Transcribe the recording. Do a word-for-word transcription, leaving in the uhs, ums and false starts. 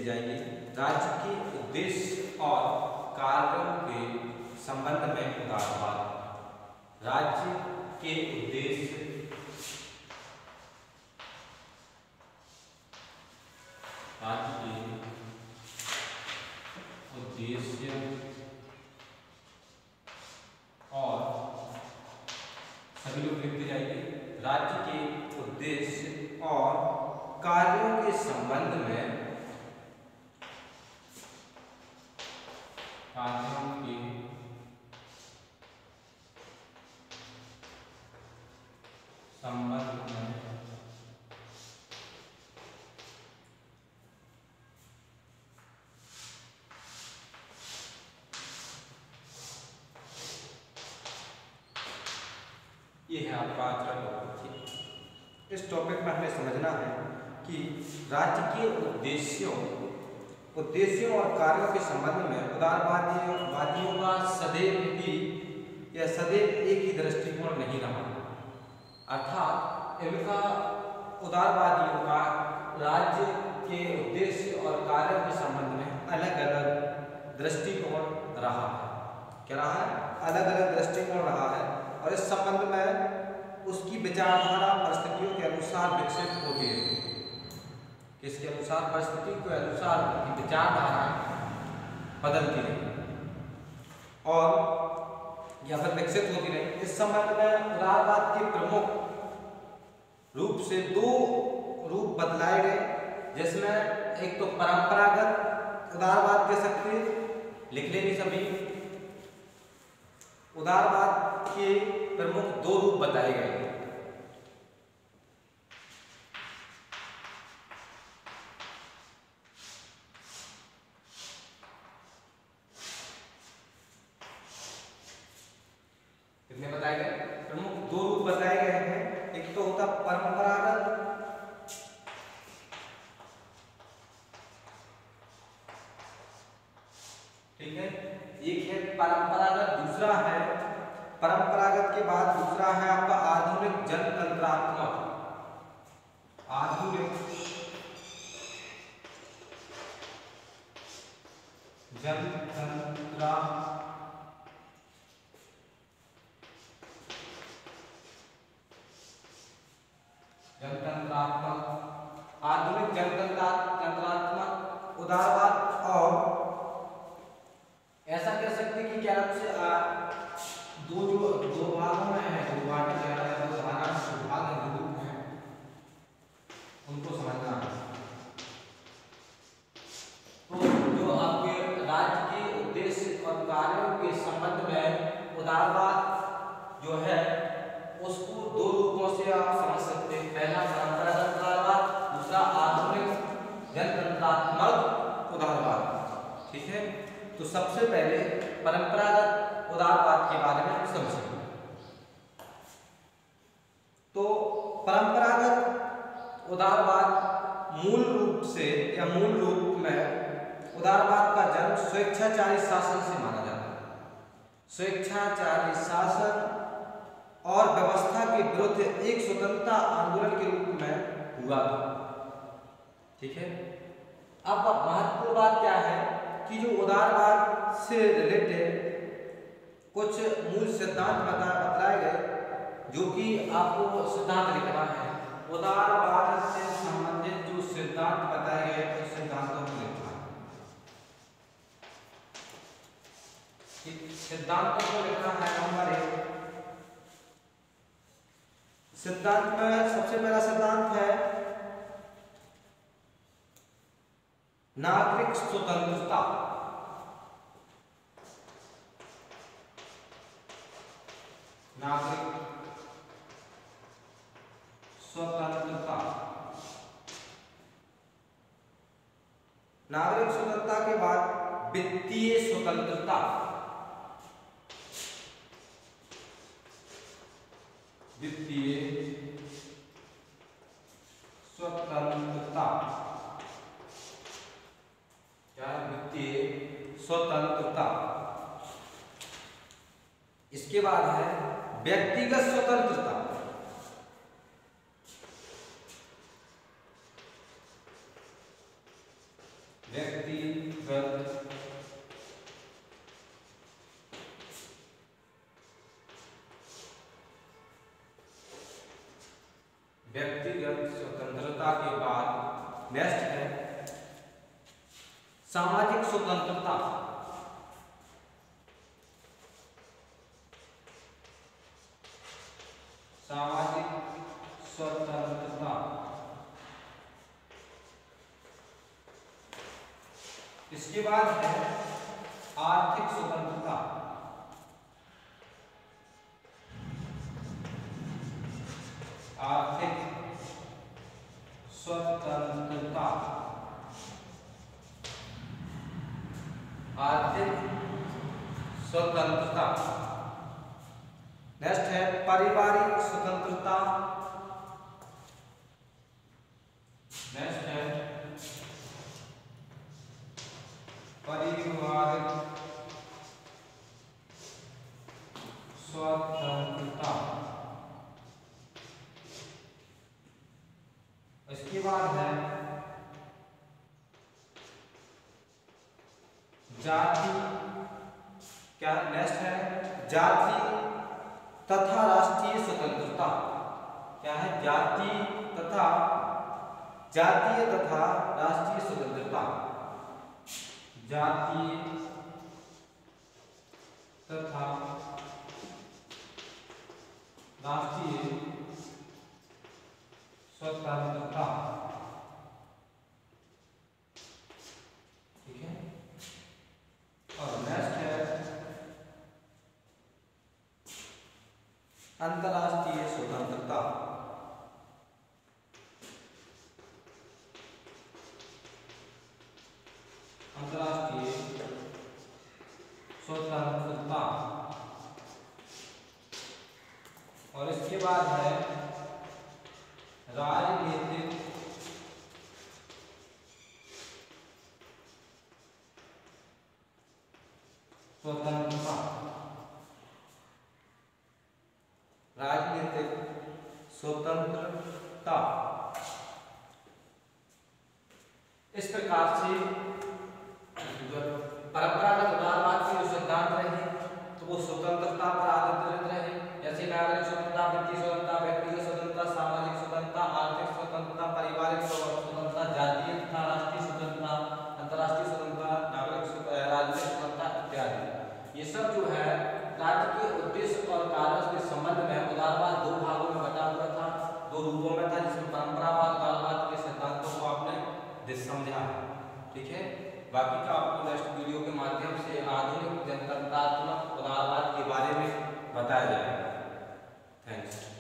जाएंगे। राज्य के उद्देश्य और कार्यों के संबंध में उदारवाद। राज्य के उद्देश्य राज्य के उद्देश्य और सभी लोग लिखते जाएंगे। राज्य के उद्देश्य और कार्यों के संबंध में कार्यों के संबंध में ये है आपका आज का टॉपिक। इस टॉपिक में हमें समझना है कि राज्य के उद्देश्यों उद्देश्यों और कार्यों के संबंध में उदारवादियों का सदैव ही या सदैव एक ही दृष्टिकोण नहीं रहा, अर्थात इनका उदारवादियों का राज्य के उद्देश्य और कार्यों के संबंध में अलग अलग दृष्टिकोण रहा है। क्या रहा है? अलग अलग दृष्टिकोण रहा है और इस संबंध में उसकी विचारधारा परिस्थितियों के अनुसार विकसित होती है। किसके अनुसार? परिस्थिति के अनुसार उनकी विचारधारा बदलती रही और या फिर विकसित होती रही। इस संबंध में उदारवाद के प्रमुख रूप से दो रूप बदलाए गए, जिसमें एक तो परंपरागत उदारवाद कह सकते हैं, लिख लेंगे सभी। उदारवाद के प्रमुख दो रूप बताए गए। कितने बताए गए? प्रमुख दो रूप बताए गए हैं। एक तो होता परंपरागत ठीक है, एक है परंपरागत, दूसरा है परंपरागत के बाद दूसरा है आपका आधुनिक जनतंत्रात्मक। आधुनिक जनतंत्रा जनतंत्रात्मक आधुनिक जनतंत्रात्मक उदारवाद। और ऐसा कह सकते हैं कि क्या नाम से आ, दो जो दो भागों में है, दो भाग क्या है, दो धारा भाग है, ग्रुप है, उनको समझना है। तो जो आपके राज्य के उद्देश्य और कार्यों के संबंध में उदारवाद जो है उसको दो रूपों से आप समझ सकते हैं। पहला परंपरागत उदारवाद, दूसरा आधुनिक जनतंत्रात्मक उदारवाद। ठीक है, तो सबसे पहले परंपरागत उदारवाद के बारे में हम समझेंगे। तो परंपरागत उदारवाद मूल रूप से या मूल रूप में उदारवाद का जन्म स्वेच्छाचारी शासन से माना जाता है। स्वेच्छाचारी शासन और व्यवस्था के विरुद्ध एक स्वतंत्रता आंदोलन के रूप में हुआ था। ठीक है, अब महत्वपूर्ण बात क्या है कि जो उदारवाद से रिलेटेड कुछ मूल सिद्धांत बता बताए गए, जो कि आपको सिद्धांत लिखना है। उदारवाद से संबंधित जो सिद्धांत बताए गए उस सिद्धांतों को लिखना है। सिद्धांतों को लिखना है। नंबर एक सिद्धांत में सबसे पहला सिद्धांत है नागरिक स्वतंत्रता। नागरिक स्वतंत्रता नागरिक स्वतंत्रता के बाद वित्तीय स्वतंत्रता। वित्तीय स्वतंत्रता क्या? वित्तीय स्वतंत्रता। इसके बाद है व्यक्तिगत स्वतंत्रता। व्यक्तिगत स्वतंत्रता के बाद नेक्स्ट है सामाजिक स्वतंत्रता। सामाजिक स्वतंत्रता इसके बाद है आर्थिक स्वतंत्रता। आर्थिक स्वतंत्रता आर्थिक स्वतंत्रता नेक्स्ट है पारिवारिक स्वतंत्रता। नेक्स्ट है पारिवारिक स्वतंत्रता। इसके बाद है जाति। क्या नेक्स्ट है जाति तथा राष्ट्रीय स्वतंत्रता। क्या है जाति तथा जातीय तथा राष्ट्रीय स्वतंत्रता। जातीय तथा राष्ट्रीय स्वतंत्रता। ठीक है। और नेक्स्ट है अंतर्राष्ट्रीय स्वतंत्रता। अंतर्राष्ट्रीय स्वतंत्रता और इसके बाद है राजनीतिक स्वतंत्रता। राजनीतिक स्वतंत्रता इस प्रकार से जो परंपरागत उदारवाद के जो सिद्धांत रहे तो वो स्वतंत्रता पर आधारित रहे, जैसे नागरिक स्वतंत्रता, व्यक्ति स्वतंत्रता, व्यक्तिगत स्वतंत्रता, सामाजिक स्वतंत्रता, आर्थिक स्वतंत्रता, पारिवारिक स्वतंत्रता, जातीय तथा राष्ट्रीय स्वतंत्रता, अंतर्राष्ट्रीय स्वतंत्रता, नागरिक राजनीतिक स्वतंत्रता इत्यादि। ये सब जो है राज्य के उद्देश्य और कार्यों के संबंध में उदारवाद दो भागों में बटा हुआ था, दो रूपों में था, जिसमें परंपरावाद उदारवाद के सिद्धांतों को आपने समझा है। ठीक है। बाकी का आपको नेक्स्ट वीडियो के माध्यम से आधुनिक जनतांत्रात्मक उदारवाद के बारे में बताया जाएगा। थैंक्स।